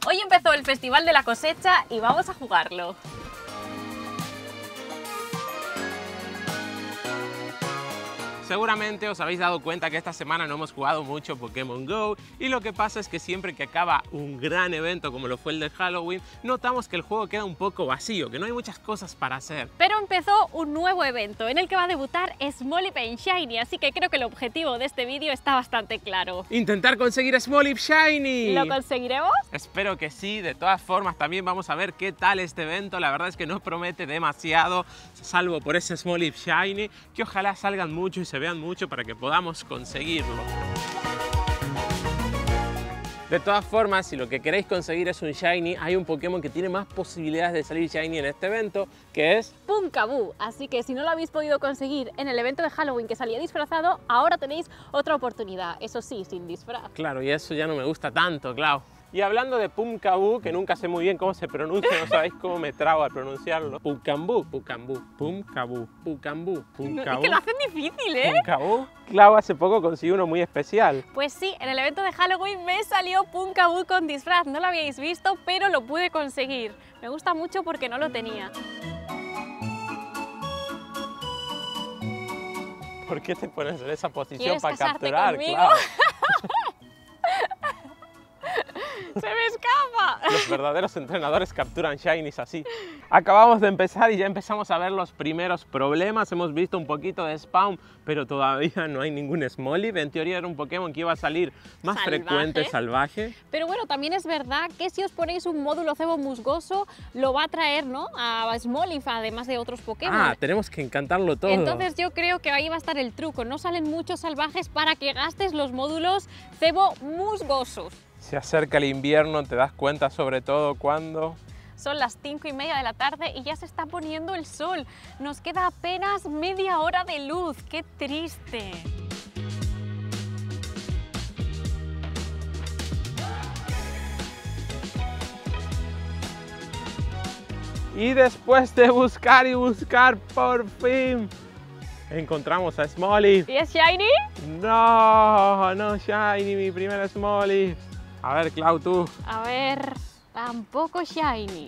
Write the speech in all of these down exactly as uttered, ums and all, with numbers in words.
Hoy empezó el Festival de la Cosecha y vamos a jugarlo. Seguramente os habéis dado cuenta que esta semana no hemos jugado mucho Pokémon Go y lo que pasa es que siempre que acaba un gran evento como lo fue el de Halloween, notamos que el juego queda un poco vacío, que no hay muchas cosas para hacer. Pero empezó un nuevo evento en el que va a debutar Smoliv en Shiny, así que creo que el objetivo de este vídeo está bastante claro. ¡Intentar conseguir Smoliv Shiny! ¿Lo conseguiremos? Espero que sí, de todas formas también vamos a ver qué tal este evento, la verdad es que no promete demasiado, salvo por ese Smoliv Shiny, que ojalá salgan mucho y se vean mucho para que podamos conseguirlo. De todas formas, si lo que queréis conseguir es un Shiny, hay un Pokémon que tiene más posibilidades de salir Shiny en este evento, que es Pumpkaboo. Así que si no lo habéis podido conseguir en el evento de Halloween que salía disfrazado, ahora tenéis otra oportunidad, eso sí, sin disfraz. Claro, y eso ya no me gusta tanto, claro. Y hablando de Pumpkaboo, que nunca sé muy bien cómo se pronuncia, no sabéis cómo me trago al pronunciarlo. Pumpkaboo, Pumpkaboo, Pumpkaboo, Pumpkaboo, Pumpkaboo. Es que lo hacen difícil, ¿eh? Pumpkaboo. Clau hace poco consiguió uno muy especial. Pues sí, en el evento de Halloween me salió Pumpkaboo con disfraz. No lo habíais visto, pero lo pude conseguir. Me gusta mucho porque no lo tenía. ¿Por qué te pones en esa posición ¿Quieres para casarte capturar? conmigo? Clau? ¡Se me escapa! Los verdaderos entrenadores capturan Shinies así. Acabamos de empezar y ya empezamos a ver los primeros problemas. Hemos visto un poquito de spawn, pero todavía no hay ningún Smoliv. En teoría era un Pokémon que iba a salir más Salvaje. frecuente, salvaje. Pero bueno, también es verdad que si os ponéis un módulo cebo musgoso, lo va a traer, ¿no?, a Smoliv, además de otros Pokémon. Ah, tenemos que encantarlo todo. Entonces yo creo que ahí va a estar el truco. No salen muchos salvajes para que gastes los módulos cebo musgosos. Se acerca el invierno, te das cuenta sobre todo cuando... Son las cinco y media de la tarde y ya se está poniendo el sol. Nos queda apenas media hora de luz. ¡Qué triste! Y después de buscar y buscar, por fin encontramos a Smoliv. ¿Y es Shiny? No, no Shiny, mi primer Smoliv. A ver, Clau, tú. A ver, tampoco Shiny.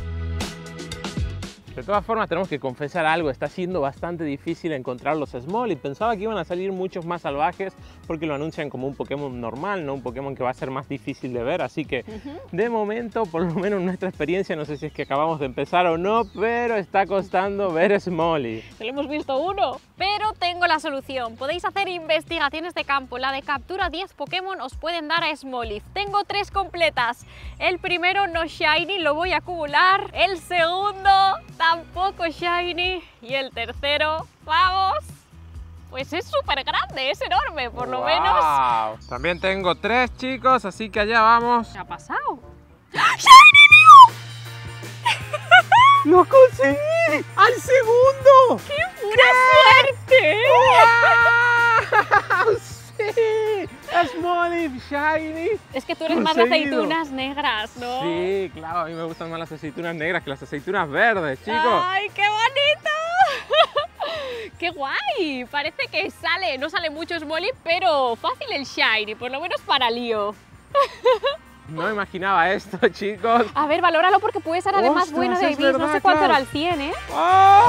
De todas formas, tenemos que confesar algo. Está siendo bastante difícil encontrar los Smoliv. Pensaba que iban a salir muchos más salvajes porque lo anuncian como un Pokémon normal, no un Pokémon que va a ser más difícil de ver. Así que, uh-huh. de momento, por lo menos nuestra experiencia, no sé si es que acabamos de empezar o no, pero está costando ver Smoliv. Solo hemos visto uno. Pero tengo la solución. Podéis hacer investigaciones de campo. La de captura diez Pokémon os pueden dar a Smoliv. Tengo tres completas. El primero no Shiny, lo voy a acumular. El segundo tampoco Shiny. Y el tercero, vamos, pues es súper grande, es enorme, por lo wow. menos. También tengo tres, chicos, así que allá vamos. ¿Qué ha pasado? ¡Shiny Mew! ¡Lo conseguí! ¡Al segundo! ¡Qué pura suerte! ¡Wow! ¡Sí! Smoliv Shiny. Es que tú eres más de aceitunas negras, ¿no? Sí, claro, a mí me gustan más las aceitunas negras que las aceitunas verdes, chicos. ¡Ay, qué bonito! ¡Qué guay! Parece que sale, no sale mucho Smoliv, pero fácil el Shiny, por lo menos para Lío. No imaginaba esto, chicos. A ver, valóralo porque puede ser además Ostras, bueno de es bis. verdad, No sé cuánto claro. era el cien, ¿eh? ¡Oh!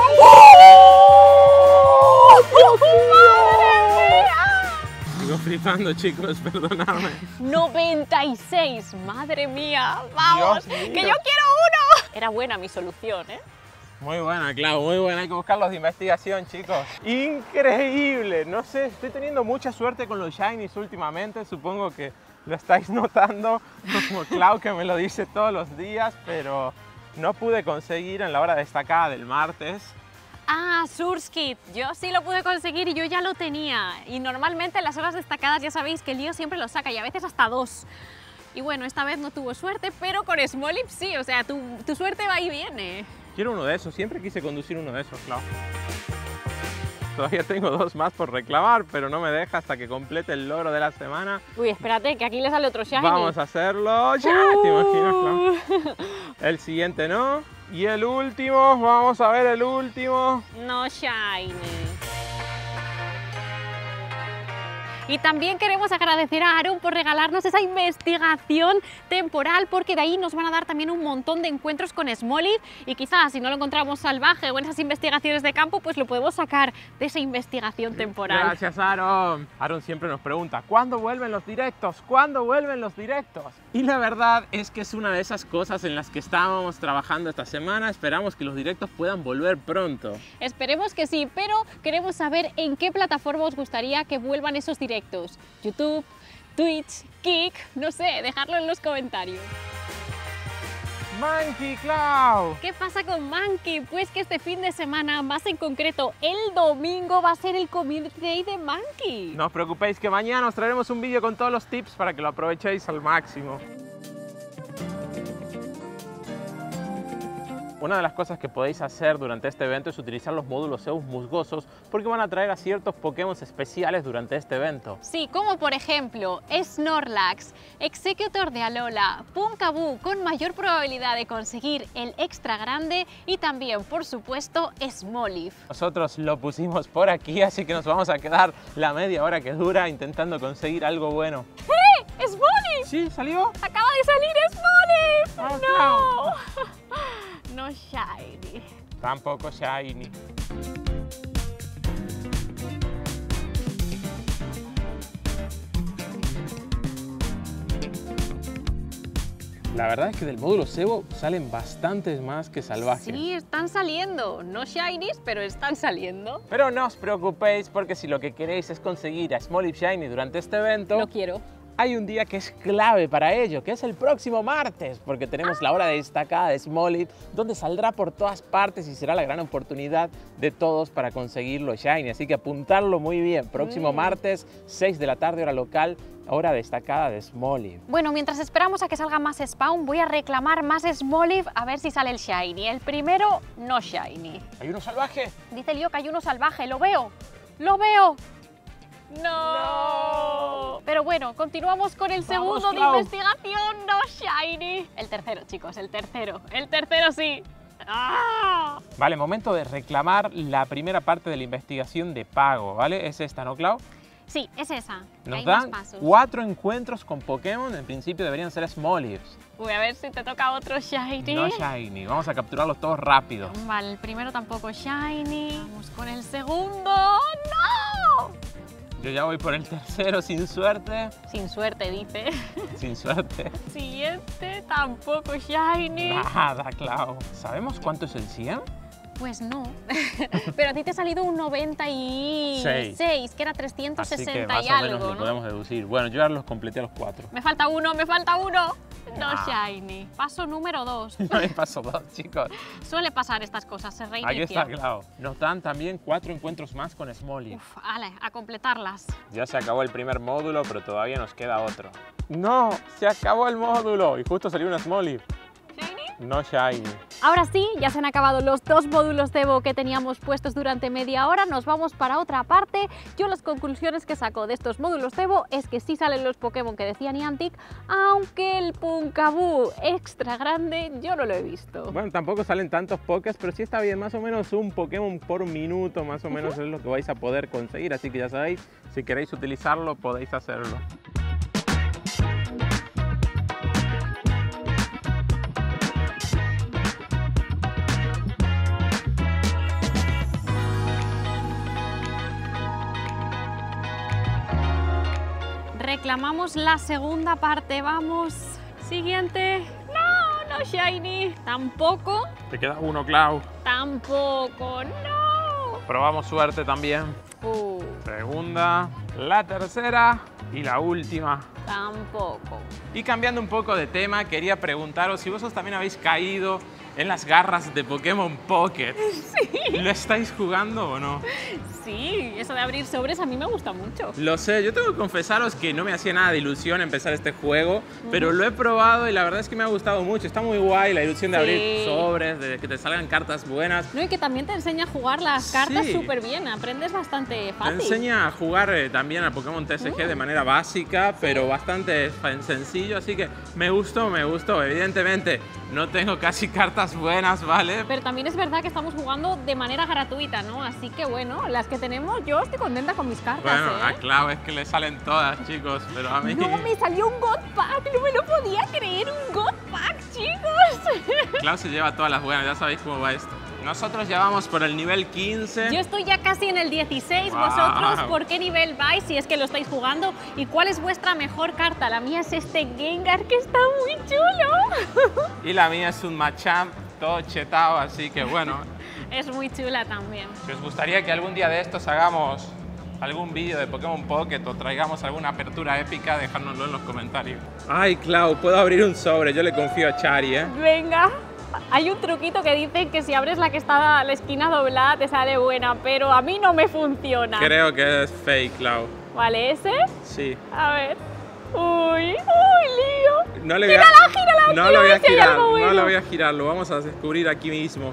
¡Oh! ¡Madre mía! Sigo flipando, chicos, perdonadme. noventa y seis, madre mía. ¡Vamos! Dios mío. ¡Que yo quiero uno! Era buena mi solución, ¿eh? Muy buena, Clau, muy buena. Hay que buscarlos de investigación, chicos. Increíble. No sé, estoy teniendo mucha suerte con los Shinies últimamente. Supongo que lo estáis notando, como Clau, que me lo dice todos los días, pero no pude conseguir en la hora destacada del martes. Ah, Surskit, yo sí lo pude conseguir y yo ya lo tenía. Y normalmente en las horas destacadas ya sabéis que el Lío siempre lo saca y a veces hasta dos. Y bueno, esta vez no tuvo suerte, pero con Smoliv sí, o sea, tu, tu suerte va y viene. Quiero uno de esos, siempre quise conducir uno de esos, Clau. Todavía tengo dos más por reclamar, pero no me deja hasta que complete el logro de la semana. Uy, espérate, que aquí le sale otro Shiny. Vamos a hacerlo ya, uh. ¿te imaginas, Clau? El siguiente no. Y el último, vamos a ver el último. No Shiny. Y también queremos agradecer a Aaron por regalarnos esa investigación temporal, porque de ahí nos van a dar también un montón de encuentros con Smoliv y quizás si no lo encontramos salvaje o en esas investigaciones de campo, pues lo podemos sacar de esa investigación temporal. Gracias, Aaron. Aaron siempre nos pregunta, ¿cuándo vuelven los directos? ¿Cuándo vuelven los directos? Y la verdad es que es una de esas cosas en las que estábamos trabajando esta semana. Esperamos que los directos puedan volver pronto. Esperemos que sí, pero queremos saber en qué plataforma os gustaría que vuelvan esos directos. YouTube, Twitch, Kick, no sé, dejadlo en los comentarios. Monkey Cloud. ¿Qué pasa con Monkey? Pues que este fin de semana, más en concreto el domingo, va a ser el Community Day de Monkey. No os preocupéis que mañana os traeremos un vídeo con todos los tips para que lo aprovechéis al máximo. Una de las cosas que podéis hacer durante este evento es utilizar los módulos Zeus musgosos, porque van a traer a ciertos Pokémon especiales durante este evento. Sí, como por ejemplo Snorlax, Executor de Alola, Pumpkaboo con mayor probabilidad de conseguir el extra grande y también, por supuesto, Smoliv. Nosotros lo pusimos por aquí, así que nos vamos a quedar la media hora que dura intentando conseguir algo bueno. ¡Eh! ¡Smoliv! ¿Sí? ¿Salió? ¡Acaba de salir Smoliv! Oh, ¡No! No shiny. Tampoco shiny. La verdad es que del módulo cebo salen bastantes más que salvajes. Sí, están saliendo. No shinies, pero están saliendo. Pero no os preocupéis, porque si lo que queréis es conseguir a Smoliv Shiny durante este evento... Lo quiero. Hay un día que es clave para ello, que es el próximo martes, porque tenemos la hora destacada de Smoliv, donde saldrá por todas partes y será la gran oportunidad de todos para conseguirlo Shiny. Así que apuntarlo muy bien, próximo mm. martes, seis de la tarde, hora local, hora destacada de Smoliv. Bueno, mientras esperamos a que salga más Spawn, voy a reclamar más Smoliv a ver si sale el Shiny. El primero, no Shiny. ¿Hay uno salvaje? Dice Lío que hay uno salvaje, lo veo, lo veo. No. no. Pero bueno, continuamos con el Vamos, segundo de Clau. investigación, no shiny. El tercero, chicos, el tercero. El tercero sí. ¡Ah! Vale, momento de reclamar la primera parte de la investigación de pago, ¿vale? Es esta, ¿no, Clau? Sí, es esa. Nos hay dan más pasos. cuatro encuentros con Pokémon, en principio deberían ser Smolivs. Voy a ver si te toca otro shiny. No shiny, vamos a capturarlos todos rápido. Vale, el primero tampoco shiny. Vamos con el segundo. ¡No! Yo ya voy por el tercero sin suerte. Sin suerte, dice. Sin suerte. Siguiente, tampoco shiny. Nada, Clau. ¿Sabemos cuánto es el cien? Pues no, pero a ti te ha salido un noventa y seis, que era trescientos sesenta Así que más y o algo, menos lo ¿no? podemos deducir. Bueno, yo ya los completé a los cuatro. Me falta uno, me falta uno. No Ah. shiny. Paso número dos. No me paso dos, chicos. Suele pasar estas cosas, se reinicia. Aquí está, Clau. Nos dan también cuatro encuentros más con Smoliv. Uf, ale, a completarlas. Ya se acabó el primer módulo, pero todavía nos queda otro. ¡No! ¡Se acabó el módulo! Y justo salió una Smoliv. ¿Shiny? No shiny. Ahora sí, ya se han acabado los dos módulos de Evo que teníamos puestos durante media hora. Nos vamos para otra parte. Yo las conclusiones que saco de estos módulos de Evo es que sí salen los Pokémon que decía Niantic, aunque el Pumpkaboo extra grande yo no lo he visto. Bueno, tampoco salen tantos Pokés, pero sí está bien. Más o menos un Pokémon por minuto, más o menos uh-huh. es lo que vais a poder conseguir. Así que ya sabéis, si queréis utilizarlo, podéis hacerlo. Reclamamos la segunda parte, vamos. Siguiente. No, no shiny. Tampoco. Te queda uno, Clau. Tampoco, no. Probamos suerte también. Uh. Segunda, la tercera y la última. Tampoco. Y cambiando un poco de tema, quería preguntaros si vosotros también habéis caído en las garras de Pokémon Pocket. Sí. ¿Lo estáis jugando o no? Sí, eso de abrir sobres a mí me gusta mucho. Lo sé, yo tengo que confesaros que no me hacía nada de ilusión empezar este juego, uh-huh. pero lo he probado y la verdad es que me ha gustado mucho. Está muy guay la ilusión de sí. abrir sobres, de que te salgan cartas buenas. No, y que también te enseña a jugar las cartas súper sí. bien, aprendes bastante fácil. Te enseña a jugar eh, también al Pokémon T S G uh. de manera básica, sí. pero bastante sencillo, así que me gustó, me gustó. Evidentemente no tengo casi cartas cartas buenas, ¿vale? Pero también es verdad que estamos jugando de manera gratuita, ¿no? Así que bueno, las que tenemos, yo estoy contenta con mis cartas, Bueno, ¿eh? a Clau es que le salen todas, chicos, pero a mí... No, me salió un God Pack, no me lo podía creer, un God Pack, chicos. Clau se lleva todas las buenas, ya sabéis cómo va esto. Nosotros ya vamos por el nivel quince. Yo estoy ya casi en el dieciséis, Wow. vosotros, ¿por qué nivel vais si es que lo estáis jugando? ¿Y cuál es vuestra mejor carta? La mía es este Gengar, que está muy chulo. Y la mía es un Machamp, todo chetado, así que bueno. Es muy chula también. Si os gustaría que algún día de estos hagamos algún vídeo de Pokémon Pocket o traigamos alguna apertura épica, dejárnoslo en los comentarios. Ay, Clau, puedo abrir un sobre, yo le confío a Chari, ¿eh? Venga. Hay un truquito que dicen que si abres la que está a la esquina doblada te sale buena, pero a mí no me funciona. Creo que es fake, Clau. ¿Vale, ese? Sí. A ver. Uy, uy, lío. No le voy a, Gírala, gírala, no lo voy a si hay girar, algo no bueno. lo voy a girar, lo vamos a descubrir aquí mismo.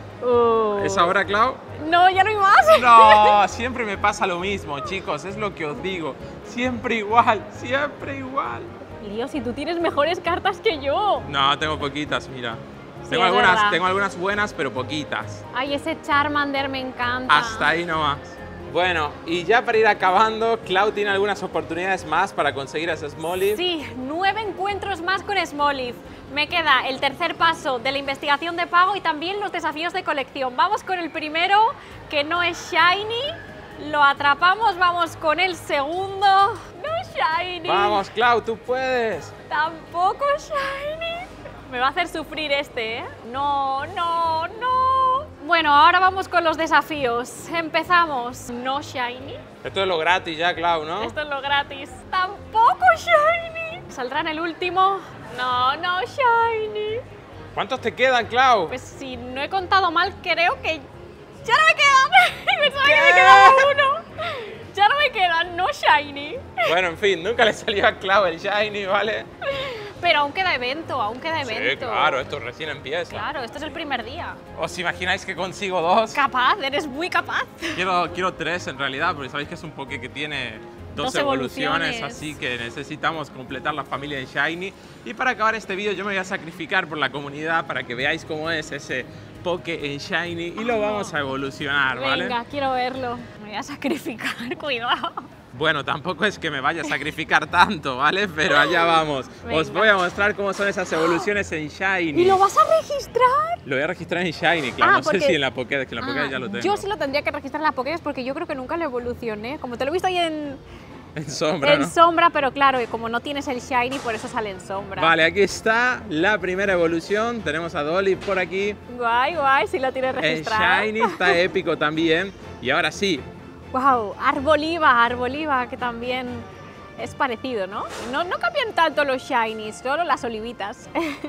Uh. ¿Es ahora, Clau? No, ya no hay más. No, siempre me pasa lo mismo, chicos, es lo que os digo. Siempre igual, siempre igual. Lío, si tú tienes mejores cartas que yo. No, tengo poquitas, mira. Sí, Tengo, es algunas, verdad. tengo algunas buenas, pero poquitas. Ay, ese Charmander me encanta. Hasta ahí nomás. Bueno, y ya para ir acabando, Clau tiene algunas oportunidades más para conseguir a ese Smoliv. Sí, nueve encuentros más con Smoliv. Me queda el tercer paso de la investigación de pago y también los desafíos de colección. Vamos con el primero, que no es Shiny. Lo atrapamos, vamos con el segundo. No Shiny. Vamos, Clau, tú puedes. Tampoco Shiny. Me va a hacer sufrir este, ¿eh? No, no, no. Bueno, ahora vamos con los desafíos. Empezamos. No Shiny. Esto es lo gratis ya, Clau, ¿no? Esto es lo gratis. Tampoco Shiny. ¿Saldrá en el último? No, no Shiny. ¿Cuántos te quedan, Clau? Pues si no he contado mal, creo que ya no me quedan. Pensaba que me quedaba uno. Ya no me quedan, no Shiny. Bueno, en fin, nunca le salió a Clau el Shiny, ¿vale? Pero aún queda evento, aún queda evento. Sí, claro, esto recién empieza. Claro, esto es el primer día. ¿Os imagináis que consigo dos? Capaz, eres muy capaz. Quiero, quiero tres en realidad, porque sabéis que es un Poké que tiene dos, Dos evoluciones, evoluciones. así que necesitamos completar la familia de Shiny. Y para acabar este vídeo yo me voy a sacrificar por la comunidad para que veáis cómo es ese Poké en Shiny y lo vamos a evolucionar, ¿vale? Venga, quiero verlo. Me voy a sacrificar, cuidado. Bueno, tampoco es que me vaya a sacrificar tanto, ¿vale? Pero allá vamos. Os Venga. voy a mostrar cómo son esas evoluciones en Shiny. ¿Y lo vas a registrar? Lo voy a registrar en Shiny, claro. Ah, no porque- sé si en la Pokédex, que en la Pokédex Ah, ya lo tengo. yo sí lo tendría que registrar en la Pokédex porque yo creo que nunca lo evolucioné. Como te lo he visto ahí en, En sombra, en ¿no? sombra, pero claro, y como no tienes el Shiny, por eso sale en sombra. Vale, aquí está la primera evolución. Tenemos a Dolly por aquí. Guay, guay, sí lo tienes En registrado. Shiny está épico también. Y ahora sí, Wow, Arboliva, Arboliva, que también es parecido, ¿no? No, no cambian tanto los Shinies, solo las olivitas.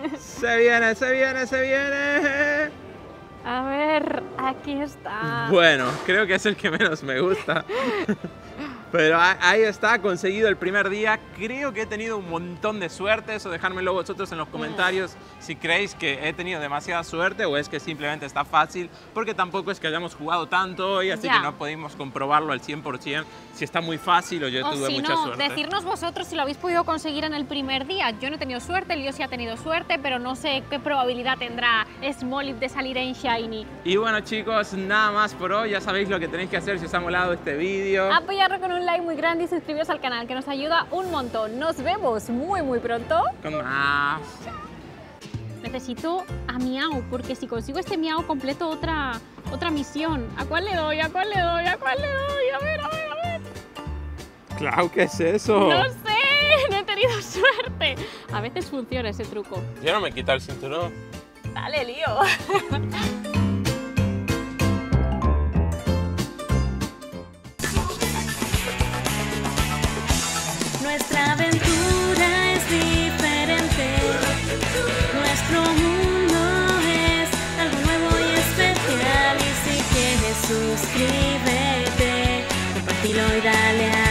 se viene, se viene, se viene. A ver, aquí está. Bueno, creo que es el que menos me gusta. Pero a- ahí está, conseguido el primer día. Creo que he tenido un montón de suerte. Eso dejármelo vosotros en los comentarios si creéis que he tenido demasiada suerte o es que simplemente está fácil. Porque tampoco es que hayamos jugado tanto hoy, así Ya. que no pudimos comprobarlo al cien por cien si está muy fácil o yo O tuve si mucha no, suerte. decirnos vosotros si lo habéis podido conseguir en el primer día. Yo no he tenido suerte, Lío sí ha tenido suerte, pero no sé qué probabilidad tendrá Smoliv de salir en Shiny. Y bueno, chicos, nada más por hoy. Ya sabéis lo que tenéis que hacer si os ha molado este vídeo. Apoyarlo con un like muy grande y suscribiros al canal, que nos ayuda un montón. Nos vemos muy, muy pronto. Con más. Necesito a Miau, porque si consigo este Miau completo otra, otra misión. ¿A cuál le doy? ¿A cuál le doy? ¿A cuál le doy? A ver, a ver, a ver. Clau, ¿qué es eso? No sé, no he tenido suerte. A veces funciona ese truco. Yo no me quito el cinturón. Dale, Lío. Nuestra aventura es diferente. Nuestro mundo es algo nuevo y especial. Y si quieres, suscríbete, compártelo y dale a